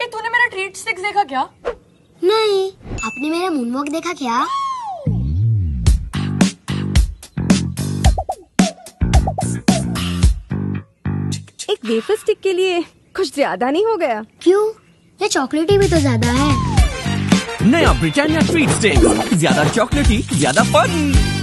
तूने मेरा treat sticks देखा क्या? नहीं। आपने मेरा मूनवॉक देखा क्या? एक वेफर स्टिक के लिए कुछ ज्यादा नहीं हो गया? क्यों? ये चॉकलेटी भी तो ज्यादा है। नया ब्रिटानिया ट्रीट स्टिक्स, ज्यादा चॉकलेटी, ज्यादा फन।